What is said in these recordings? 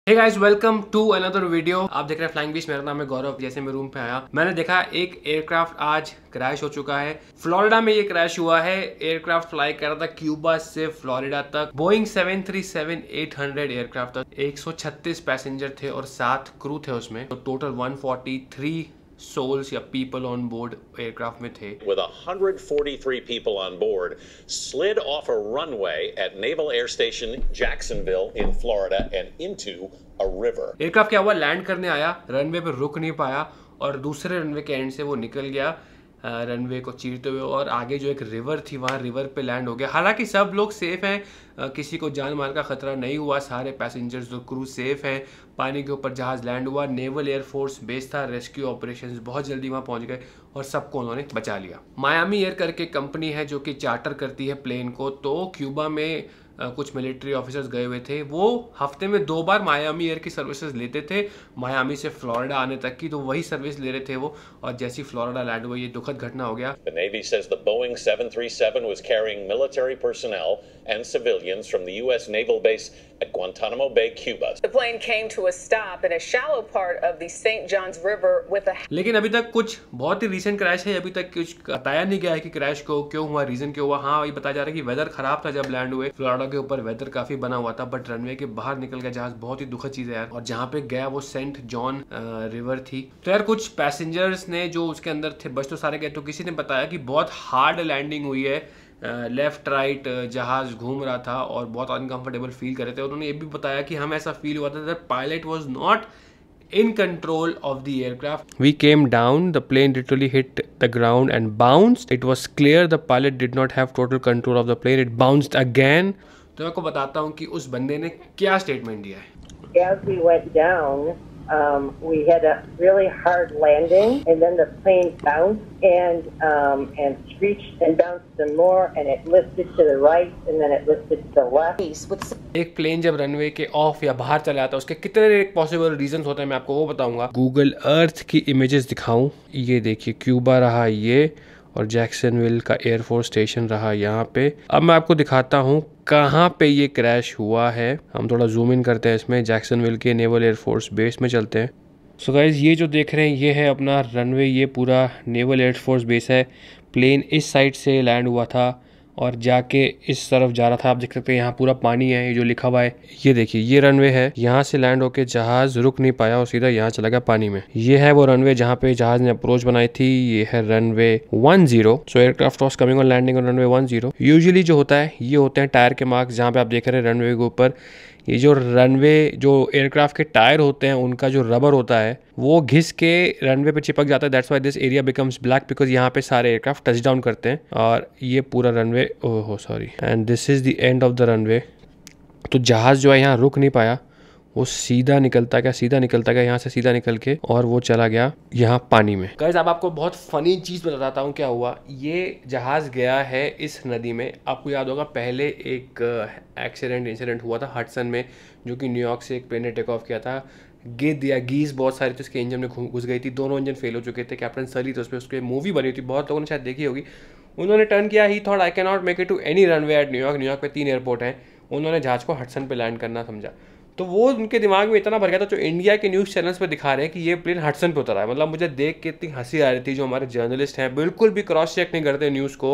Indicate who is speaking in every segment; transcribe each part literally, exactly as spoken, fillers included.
Speaker 1: Hey guys, welcome to another video. आप देख रहे हैं फ्लाइंग बीच। मेरा नाम है गौरव। जैसे मैं रूम पे आया, मैंने देखा एक एयरक्राफ्ट आज क्रैश हो चुका है। फ्लोरिडा में ये क्रैश हुआ है। एयरक्राफ्ट फ्लाई कर रहा था क्यूबा से फ्लोरिडा तक। Boeing seven three seven eight hundred aircraft था। एक सौ छत्तीस पैसेंजर थे और सात क्रू थे उसमें। तो total one forty three souls या people on board aircraft में थे।
Speaker 2: With one hundred forty-three people on board, slid off a runway at Naval Air Station Jacksonville in Florida and into a river.
Speaker 1: Aircraft क्या हुआ, land करने आया, runway पे रुक नहीं पाया और दूसरे रनवे के एंड से वो निकल गया रनवे को चीरते हुए और आगे जो एक रिवर थी वहाँ रिवर पे लैंड हो गया। हालांकि सब लोग सेफ हैं, किसी को जान माल का खतरा नहीं हुआ। सारे पैसेंजर्स जो क्रू सेफ हैं। पानी के ऊपर जहाज लैंड हुआ। नेवल एयरफोर्स बेस था। रेस्क्यू ऑपरेशंस बहुत जल्दी वहाँ पहुँच गए और सबको उन्होंने बचा लिया। मायामी एयर करके कंपनी है जो कि चार्टर करती है प्लेन को। तो क्यूबा में Uh, कुछ मिलिट्री ऑफिसर्स गए हुए थे। वो हफ्ते में दो बार मायामी एयर की सर्विसेज लेते थे, मायामी से फ्लोरिडा आने तक की। तो वही सर्विस ले रहे थे वो, और जैसी फ्लोरिडा लैंड हुई ये दुखद घटना हो गया।
Speaker 2: The Navy says the Boeing seven thirty-seven was carrying military personnel and civilians from the U S naval base at Guantanamo Bay, Cuba.
Speaker 3: The plane came to a stop in a shallow part of the Saint Johns River with a
Speaker 1: लेकिन अभी तक कुछ बहुत ही recent crash है। अभी तक कुछ बताया नहीं गया है कि क्रैश को क्यों हुआ, रीजन क्यों हुआ। हाँ, ये बताया जा रहा है कि वेदर खराब था जब लैंड हुए। फ्लोरिडा के ऊपर वेदर काफी बना हुआ था, बट रनवे के बाहर निकल गया जहाज। बहुत ही दुखद चीज है यार। और जहाँ पे गया वो सेंट जॉन रिवर थी। तो यार कुछ पैसेंजर्स ने जो उसके अंदर थे बच तो सारे गए। तो किसी ने बताया कि बहुत हार्ड लैंडिंग हुई है, left uh, right right, uh, जहाज घूम रहा था और बहुत अनकंफर्टेबल फील कर रहे थे। उन्होंने ये भी बताया कि हम ऐसा फील हुआ था that pilot was not in control of the aircraft. We came down, the plane literally hit the ground and bounced. It was clear the pilot did not have total control of the plane. It bounced again. तो मैं आपको बताता हूँ कि उस बंदे ने क्या स्टेटमेंट दिया है।
Speaker 4: As we went down, um, we had a really hard landing, and then the plane bounced and um, and screeched and bounced some more, and it lifted to the right, and then it lifted to the left.
Speaker 1: एक plane जब runway के off या बाहर चला जाता है उसके कितने पॉसिबल रीजंस होते हैं मैं आपको वो बताऊंगा। गूगल अर्थ की इमेजेस दिखाऊं, ये देखिए क्यूबा रहा ये, और जैक्सनविल का एयरफोर्स स्टेशन रहा यहाँ पे। अब मैं आपको दिखाता हूँ कहाँ पे ये क्रैश हुआ है। हम थोड़ा जूम इन करते हैं इसमें। जैक्सनविल के नेवल एयरफोर्स बेस में चलते हैं। सो गाइज, ये जो देख रहे हैं ये है अपना रनवे। ये पूरा नेवल एयरफोर्स बेस है। प्लेन इस साइड से लैंड हुआ था और जाके इस तरफ जा रहा था। आप देख सकते हैं यहाँ पूरा पानी है। ये जो लिखा हुआ है ये देखिए, ये रनवे है। यहाँ से लैंड होके जहाज रुक नहीं पाया और सीधा यहाँ चला गया पानी में। ये है वो रनवे जहाँ पे जहाज ने अप्रोच बनाई थी। ये है runway one zero. So aircraft was coming on landing on runway one zero. Usually जो होता है ये होते हैं टायर के मार्क्स। जहाँ पे आप देख रहे हैं रनवे के ऊपर ये जो रनवे जो एयरक्राफ्ट के टायर होते हैं उनका जो रबर होता है वो घिस के रनवे पे चिपक जाता है। That's why this area becomes black, because यहाँ पे सारे एयरक्राफ्ट टच डाउन करते हैं। और ये पूरा runway, oh sorry, and this is the end of the runway. तो जहाज जो है यहाँ रुक नहीं पाया, वो सीधा निकलता गया सीधा निकलता गया यहाँ से सीधा निकल के, और वो चला गया यहाँ पानी में। गाइस, अब आपको बहुत फनी चीज़ बताता हूँ क्या हुआ। ये जहाज गया है इस नदी में। आपको याद होगा पहले एक एक्सीडेंट इंसिडेंट हुआ था हडसन में, जो कि न्यूयॉर्क से एक प्लेन ने टेक ऑफ किया था। गिद्ध या गीज बहुत सारी थी उसके इंजन में घुस गई थी। दोनों इंजन फेल हो चुके थे। कैप्टन सली थे उस पर, उसकी मूवी बनी थी, बहुत लोगों ने शायद देखी होगी। उन्होंने टर्न किया, he thought I can not make it to any runway at New York. New York पे तीन एयरपोर्ट हैं। उन्होंने जहाज को हडसन पे लैंड करना समझा। तो वो उनके दिमाग में इतना भर गया था। जो इंडिया के न्यूज़ चैनल्स पे दिखा रहे हैं कि ये प्लेन हडसन पे उतरा है। मतलब मुझे देख के इतनी हंसी आ रही थी। जो हमारे जर्नलिस्ट हैं बिल्कुल भी क्रॉस चेक नहीं करते न्यूज़ को।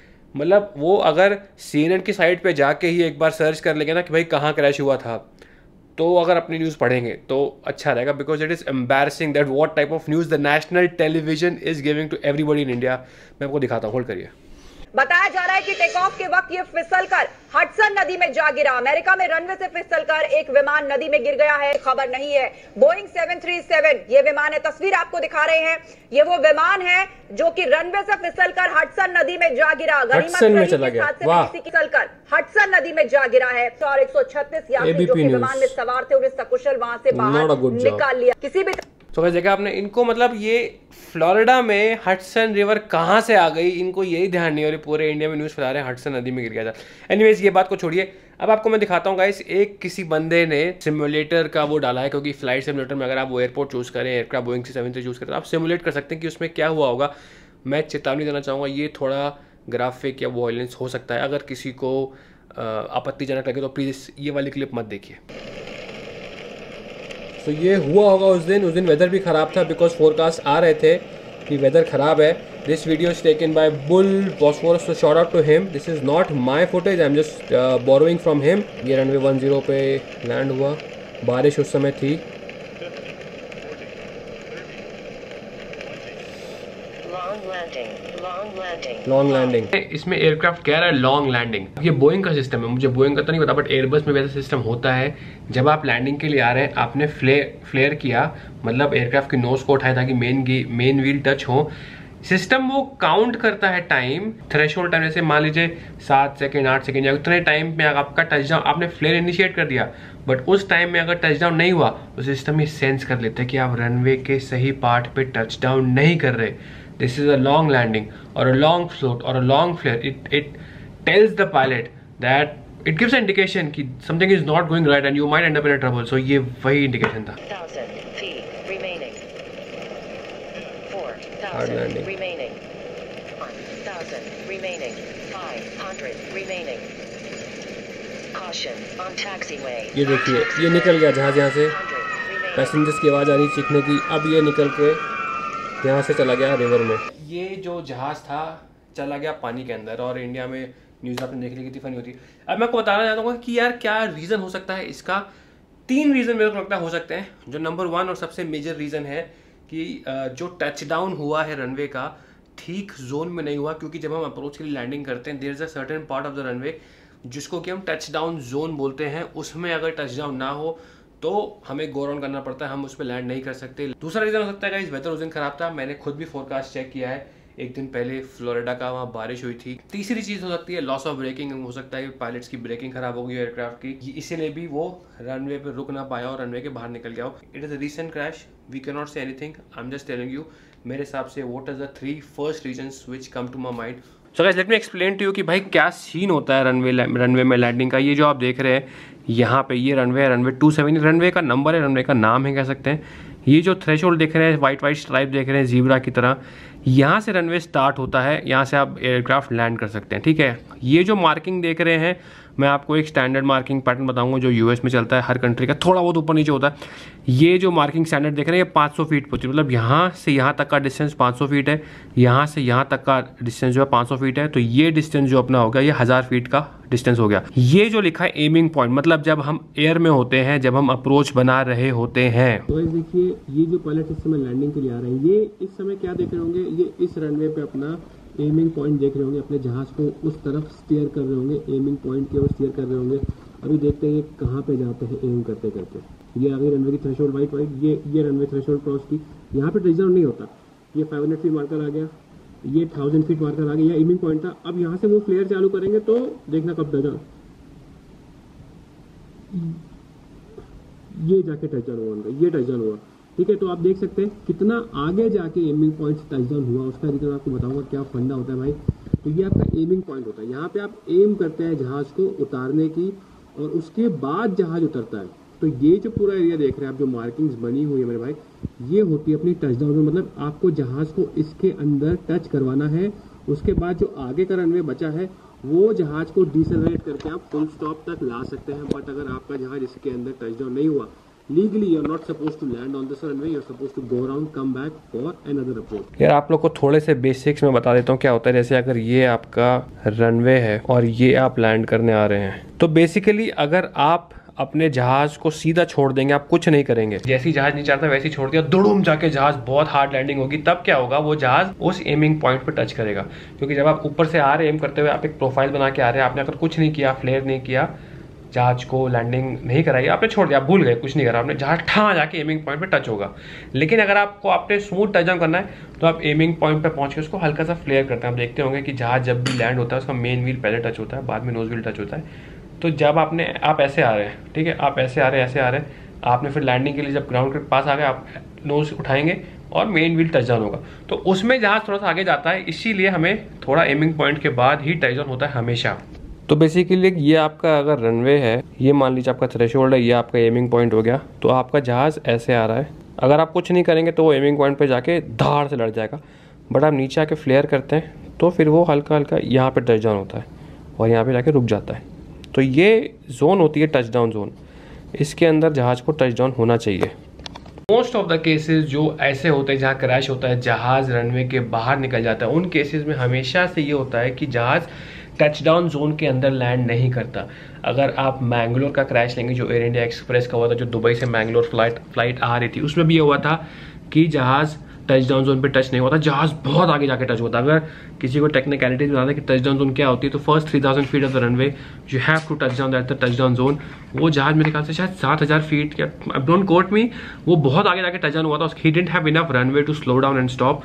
Speaker 1: मतलब वो अगर सीएनएन की साइट पे जाके ही एक बार सर्च कर लेंगे ना कि भाई कहाँ क्रैश हुआ था, तो अगर अपनी न्यूज़ पढ़ेंगे तो अच्छा रहेगा। Because it is embarrassing that what type of news the national television is giving to everybody in India. मैं आपको दिखाता हूँ, होल्ड करिए।
Speaker 3: बताया जा रहा है कि टेक ऑफ के वक्त ये फिसलकर हडसन नदी में जा गिरा। अमेरिका में रनवे से फिसलकर एक विमान नदी में गिर गया है, खबर नहीं है। बोइंग सेवन थ्री सेवन ये विमान है। तस्वीर आपको दिखा रहे हैं, ये वो विमान है जो कि रनवे से फिसलकर हडसन नदी में जा गिरा। गनीमत फिसलकर हडसन नदी में जा गिरा है। और एक सौ छत्तीस यात्री जो कि विमान में सवार थे उन्हें सकुशल वहां से बाहर निकाल लिया। किसी भी
Speaker 1: तो वैसे देखा आपने इनको, मतलब ये फ्लोरिडा में हडसन रिवर कहाँ से आ गई, इनको यही ध्यान नहीं। और पूरे इंडिया में न्यूज़ फैला रहे हैं हडसन नदी में गिर गया था। एनीवेज, ये बात को छोड़िए। अब आपको मैं दिखाता हूँ गाइस, एक किसी बंदे ने सिमुलेटर का वो डाला है। क्योंकि फ्लाइट सिमुलेटर में अगर आप वो एयरपोर्ट चूज़ करें, aircraft Boeing C seven three choose करें, तो आप सिमुलेट कर सकते हैं कि उसमें क्या हुआ होगा। मैं चेतावनी देना चाहूँगा, ये थोड़ा ग्राफिक या वॉयलेंस हो सकता है। अगर किसी को आपत्तिजनक लगे तो प्लीज़ ये वाली क्लिप मत देखिए। सो so, ये हुआ होगा उस दिन उस दिन वेदर भी ख़राब था बिकॉज फोरकास्ट आ रहे थे कि वेदर ख़राब है. This video is taken by bull Bosphorus, तो shout out to him. This is not my footage, I am just borrowing from him. ये रनवे वन ज़ीरो पे लैंड हुआ, बारिश उस समय थी. लॉन्ग लैंडिंग, इसमें एयरक्राफ्ट कह रहा है लॉन्ग लैंडिंग. ये बोइंग का सिस्टम है, मुझे बोइंग का तो नहीं पता, बट एयरबस में वैसा सिस्टम होता है. जब आप लैंडिंग के लिए आ रहे हैं, आपने फ्लेयर फ्लेयर किया, मतलब एयरक्राफ्ट की नोज को उठाया ताकि मेन मेन व्हील टच हो. सिस्टम वो काउंट करता है टाइम, थ्रेशोल्ड टाइम, जैसे मान लीजिए सात सेकेंड आठ सेकेंड या उतने टाइम में आपका टचडाउन, आपने फ्लेयर इनिशिएट कर दिया, बट उस टाइम में अगर टचडाउन नहीं हुआ तो सिस्टम ये सेंस कर लेता है कि आप रनवे के सही पार्ट पे टचडाउन नहीं कर रहे. This is a long landing or a long float or a long flare. It it tells the pilot that it gives an indication कि something is not going right and you might end up in a trouble. So ये वही indication था. Thousand feet remaining. Four thousand remaining. One thousand remaining. Five hundred remaining. Caution on taxiway. ये देखिए, ये निकल गया जहाज यहाँ से. पैसेंजर्स की आवाज़ आ रही चीखने की. अब ये निकल के यहाँ से चला गया रिवर में. ये जो जहाज़ था चला गया पानी के अंदर, और इंडिया में न्यूज़ आपने देख ली कितनी फनी होती है. अब मैं आपको बताना चाहता हूँ कि यार क्या रीज़न हो सकता है इसका. तीन रीज़न मेरे को लगता है हो सकते हैं. जो नंबर वन और सबसे मेजर रीज़न है कि जो टचडाउन हुआ है रनवे का ठीक जोन में नहीं हुआ, क्योंकि जब हम अप्रोच के लिए लैंडिंग करते हैं there is a certain part of the runway जिसको कि हम टचडाउन जोन बोलते हैं. उसमें अगर टचडाउन ना हो तो हमें गो राउंड करना पड़ता है, हम उस पर लैंड नहीं कर सकते. दूसरा रीज़न हो सकता है कि वेदर उस दिन खराब था. मैंने खुद भी फोरकास्ट चेक किया है, एक दिन पहले फ्लोरिडा का वहाँ बारिश हुई थी. तीसरी चीज़ हो सकती है लॉस ऑफ ब्रेकिंग. हो सकता है पायलट्स की ब्रेकिंग खराब हो गई एयरक्राफ्ट की, इसीलिए भी वो रनवे पे रुक ना पाया और रनवे के बाहर निकल गया हो. It is a recent crash, we can not say anything, I am just telling you. मेरे हिसाब से what is the three first reasons which come to my mind. So guys let me explain to you कि भाई क्या scene होता है runway runway में landing का. ये जो आप देख रहे हैं यहाँ पे, ये रनवे है, रनवे टू सेवन, रनवे का नंबर है, रनवे का नाम है कह सकते हैं. ये जो थ्रेशोल्ड देख रहे हैं, वाइट वाइट स्ट्राइप देख रहे हैं जीब्रा की तरह, यहाँ से रनवे स्टार्ट होता है, यहाँ से आप एयरक्राफ्ट लैंड कर सकते हैं. ठीक है, ये जो मार्किंग देख रहे हैं, मैं आपको एक स्टैंडर्ड मार्किंग पैटर्न बताऊंगा जो यूएस में चलता है, हर कंट्री का थोड़ा बहुत ऊपर नीचे होता है. ये जो मार्किंग स्टैंडर्ड देख रहे हैं ये पाँच सौ फीट होती है, मतलब यहाँ से यहाँ तक का डिस्टेंस पाँच सौ फीट है, यहाँ से यहाँ तक का डिस्टेंस जो है पाँच सौ फीट है. तो ये डिस्टेंस जो अपना हो गया ये हज़ार फीट का डिस्टेंस हो गया. ये जो लिखा है एमिंग पॉइंट, मतलब जब हम एयर में होते हैं, जब हम अप्रोच बना रहे होते हैं. तो देखिए ये जो पायलट इस समय लैंडिंग के लिए आ रहे हैं, ये इस समय क्या देख रहे होंगे, ये इस रनवे पे अपना एमिंग पॉइंट देख रहे होंगे, अपने जहाज को उस तरफ स्टीयर कर रहे होंगे, एमिंग पॉइंट की ओर स्टीयर कर रहे होंगे. अभी देखते हैं ये कहाँ पे जाते हैं एम करते करते. ये आ गई रनवे की थ्रेशोल्ड वाइट वाइट, ये ये रनवे थ्रेशोल्ड क्रॉस की. यहाँ पे टचडाउन नहीं होता. ये फाइव हंड्रेड फीट मार्कर आ गया, ये थाउजेंड फीट मार्कर आ गया, ये एमिंग पॉइंट था. अब यहाँ से वो फ्लेयर चालू करेंगे तो देखना कब टचडाउन, ये जाके टचडाउन हुआ, ये टचडाउन हुआ. ठीक है, तो आप देख सकते हैं कितना आगे जाके एमिंग पॉइंट टचडाउन हुआ. उसका रीजन आपको बताऊंगा क्या फंडा होता है भाई. तो ये आपका एमिंग पॉइंट होता है, यहाँ पे आप एम करते हैं जहाज को उतारने की, और उसके बाद जहाज उतरता है. तो ये जो पूरा एरिया देख रहे हैं आप, जो मार्किंग्स बनी हुई है मेरे भाई, ये होती है अपनी टचडाउन में. मतलब आपको जहाज को इसके अंदर टच करवाना है, उसके बाद जो आगे का रनवे बचा है वो जहाज को डिसेलरेट करके आप फुल स्टॉप तक ला सकते हैं. बट अगर आपका जहाज इसके अंदर टचडाउन नहीं हुआ, legally you're not supposed to land on this runway, you're supposed to go around, come back for another approach. यार आप लोग को थोड़े से बेसिक्स में बता देता हूँ क्या होता है. जैसे अगर ये आपका रनवे है और ये आप लैंड करने आ रहे हैं, तो बेसिकली अगर आप अपने जहाज को सीधा छोड़ देंगे, आप कुछ नहीं करेंगे, जैसी जहाज नहीं चाहता वैसे ही छोड़ दिया, दुड़ूम जाके जहाज बहुत हार्ड लैंडिंग होगी. तब क्या होगा, वो जहाज उस एमिंग पॉइंट पे टच करेगा. क्योंकि जब आप ऊपर से आ रहे हैं एम करते हुए, आप एक प्रोफाइल बना के आ रहे हैं, आपने अगर कुछ नहीं किया, फ्लेयर नहीं किया, जहाज को लैंडिंग नहीं कराई, आपने छोड़ दिया, आप भूल गए, कुछ नहीं करा आपने, जहाज ठा जाके एमिंग पॉइंट पे टच होगा. लेकिन अगर आपको आपने स्मूथ टच डाउन करना है तो आप एमिंग पॉइंट पे पहुंच के उसको हल्का सा फ्लेयर करते हैं. आप देखते होंगे कि जहाज जब भी लैंड होता है उसका मेन व्हील पहले टच होता है, बाद में नोज व्हील टच होता है. तो जब आपने आप ऐसे आ रहे हैं, ठीक है, आप ऐसे आ रहे हैं, ऐसे आ रहे हैं, आपने फिर लैंडिंग के लिए जब ग्राउंड के पास आ गए, आप नोज उठाएंगे और मेन व्हील टच डाउन होगा, तो उसमें जहाज थोड़ा सा आगे जाता है. इसीलिए हमें थोड़ा एमिंग पॉइंट के बाद ही टच डाउन होता है हमेशा. तो बेसिकली ये आपका अगर रनवे है, ये मान लीजिए आपका थ्रेशोल्ड है, ये आपका एमिंग पॉइंट हो गया, तो आपका जहाज ऐसे आ रहा है. अगर आप कुछ नहीं करेंगे तो वो एमिंग पॉइंट पे जाके धाड़ से लड़ जाएगा. बट आप नीचे आके फ्लेयर करते हैं तो फिर वो हल्का हल्का यहाँ पे टच डाउन होता है और यहाँ पे जाके रुक जाता है. तो ये जोन होती है टच डाउन जोन, इसके अंदर जहाज को टच डाउन होना चाहिए. मोस्ट ऑफ द केसेस जो ऐसे होते हैं जहाँ क्रैश होता है, जहाज रनवे के बाहर निकल जाता है, उन केसेस में हमेशा से ये होता है कि जहाज टचडाउन जोन के अंदर लैंड नहीं करता। अगर आप मैंगलोर का क्रैश लेंगे, जो एयर इंडिया एक्सप्रेस का हुआ था, जो दुबई से मैंगलोर फ्लाइट फ्लाइट आ रही थी, उसमें भी ये हुआ था कि जहाज टचडाउन जोन पे टच नहीं होता, जहाज बहुत आगे जाके टच होता है। अगर किसी को टेक्निकलिटीज बताना है कि टचडाउन जोन क्या होती है, तो first three thousand feet of the runway you have to touch down that the touchdown zone. वो जहाज मेरे ख्याल से शायद सात हजार फीट या डोंट कोट मी, वो बहुत आगे जाके टच डाउन हुआ था। He didn't have enough runway to slow down and stop.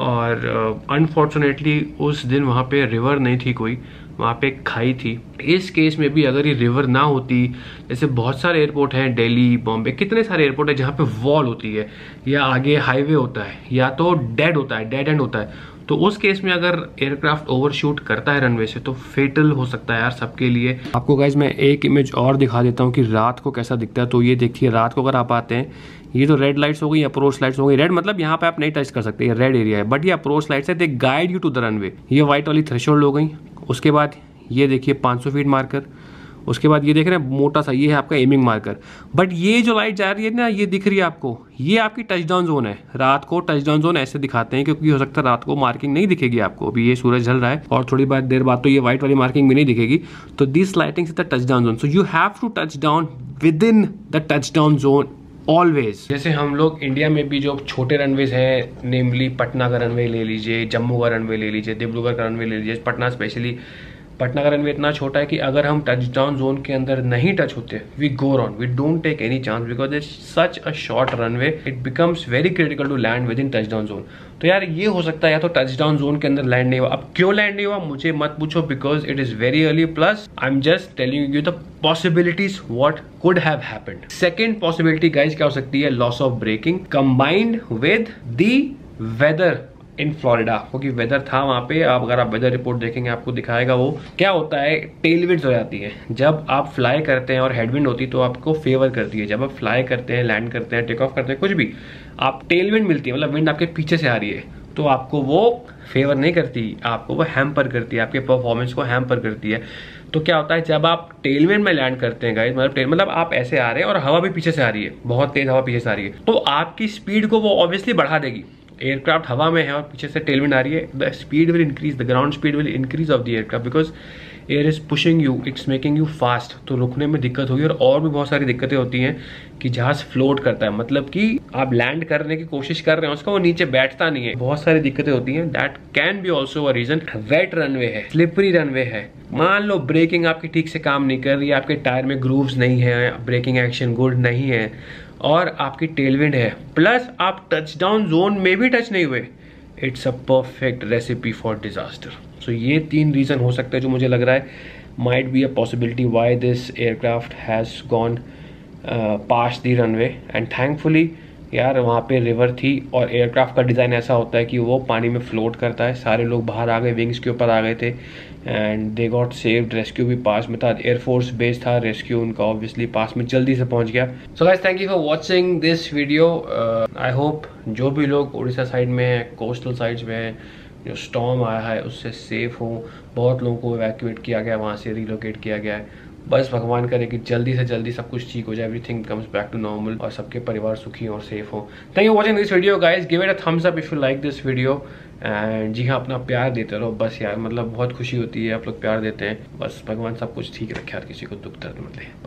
Speaker 1: और अनफॉर्चुनेटली uh, उस दिन वहाँ पे रिवर नहीं थी कोई, वहाँ पे खाई थी। इस केस में भी अगर ये रिवर ना होती, जैसे बहुत सारे एयरपोर्ट हैं, दिल्ली, बॉम्बे, कितने सारे एयरपोर्ट हैं जहाँ पे वॉल होती है या आगे हाईवे होता है या तो डेड होता है, डेड एंड होता है, तो उस केस में अगर एयरक्राफ्ट ओवरशूट करता है रनवे से तो फेटल हो सकता है यार सबके लिए। आपको गाइज मैं एक इमेज और दिखा देता हूँ कि रात को कैसा दिखता है। तो ये देखिए, रात को अगर आप आते हैं, ये तो रेड लाइट्स हो गई, अप्रोच लाइट्स हो गई। रेड मतलब यहाँ पे आप नहीं टच कर सकते, ये रेड एरिया है, बट ये अप्रोच लाइट्स है, they guide you to the runway. ये व्हाइट वाली थ्रेशोल्ड हो गई। उसके बाद ये देखिए पाँच सौ फीट मार्कर। उसके बाद ये देख रहे हैं मोटा सा, ये है आपका एमिंग मार्कर। बट ये जो लाइट जा रही है ना, ये दिख रही है आपको, ये आपकी टचडाउन जोन है। रात को टचडाउन जोन ऐसे दिखाते हैं क्योंकि हो सकता है रात को मार्किंग नहीं दिखेगी आपको। अभी ये सूरज ढल रहा है और थोड़ी बार देर बाद तो ये व्हाइट वाली मार्किंग भी नहीं दिखेगी। तो this lighting is the touchdown zone, so you have to touch down within the touchdown zone always. जैसे हम लोग इंडिया में भी जो छोटे रनवेज हैं, नेमली पटना का रनवे ले लीजिए, जम्मू का रनवे ले लीजिए, डिब्रूगढ़ का रनवे ले लीजिए। पटना स्पेशली, पटना का रनवे इतना छोटा है कि अगर हम टचडाउन जोन के अंदर नहीं टच होते, we go on, we don't take any chance because it's such a short runway, it becomes very critical to land within touchdown zone. तो यार ये हो सकता है या तो टचडाउन जोन के अंदर लैंड नहीं हुआ। अब क्यों लैंड नहीं हुआ मुझे मत पूछो, because it is very early, plus I am just telling you the possibilities what could have happened. Second possibility guys क्या हो सकती है, loss of braking combined with the weather in Florida, क्योंकि वेदर था वहां पे। आप अगर आप वेदर रिपोर्ट देखेंगे आपको दिखाएगा वो क्या होता है, टेलविंड्स हो जाती है। जब आप फ्लाई करते हैं और हेडविंड होती है तो आपको फेवर करती है। जब आप फ्लाई करते हैं, लैंड करते हैं, टेक ऑफ करते हैं, कुछ भी, आप टेलविंड मिलती है, मतलब विंड आपके पीछे से आ रही है, तो आपको वो फेवर नहीं करती, आपको वो हैम्पर करती है, आपके परफॉर्मेंस को हैम्पर करती है। तो क्या होता है, जब आप टेलविंड में लैंड करते हैं गाइस, मतलब मतलब आप ऐसे आ रहे हैं और हवा भी पीछे से आ रही है, बहुत तेज हवा पीछे से आ रही है, तो आपकी स्पीड को वो ऑब्वियसली बढ़ा देगी। एयरक्राफ्ट हवा में है और पीछे से टेलविंड आ रही है, the speed will increase, the ground speed will increase of the aircraft because air is pushing you, it's making you fast. तो रुकने में दिक्कत होगी और और भी बहुत सारी दिक्कतें होती हैं कि जहाज फ्लोट करता है, मतलब कि आप लैंड करने की कोशिश कर रहे हैं उसका, वो नीचे बैठता नहीं है, बहुत सारी दिक्कतें होती हैं। That can be also a reason. Wet runway है, स्लिपरी रनवे है, मान लो ब्रेकिंग आपकी ठीक से काम नहीं कर रही है, आपके टायर में ग्रूव्स नहीं है, ब्रेकिंग एक्शन गुड नहीं है और आपकी टेलविंड है, प्लस आप टचडाउन जोन में भी टच नहीं हुए, it's a perfect recipe for disaster. सो ये तीन रीजन हो सकते हैं जो मुझे लग रहा है might be a possibility why this aircraft has gone past the runway. And thankfully यार वहाँ पे रिवर थी और एयरक्राफ्ट का डिज़ाइन ऐसा होता है कि वो पानी में फ्लोट करता है। सारे लोग बाहर आ गए, विंग्स के ऊपर आ गए थे and they got saved. Rescue भी पास में था, एयरफोर्स बेस था, रेस्क्यू उनका ऑब्वियसली पास में जल्दी से पहुंच गया। So guys thank you for watching this video. I hope जो भी लोग उड़ीसा साइड में है, कोस्टल साइड्स में है, जो स्टॉर्म आया है उससे सेफ हो। बहुत लोगों को इवैक्यूएट किया गया, वहाँ से रिलोकेट किया गया है। बस भगवान करे कि जल्दी से जल्दी सब कुछ ठीक हो जाए, everything comes back to normal और सबके परिवार सुखी और सेफ हो। Thank you watching this video guys, give it a thumbs up if you like this video. And जी हाँ, अपना प्यार देते रहो बस यार, मतलब बहुत खुशी होती है आप लोग प्यार देते हैं। बस भगवान सब कुछ ठीक रखे यार, किसी को दुख दर्द मत दे।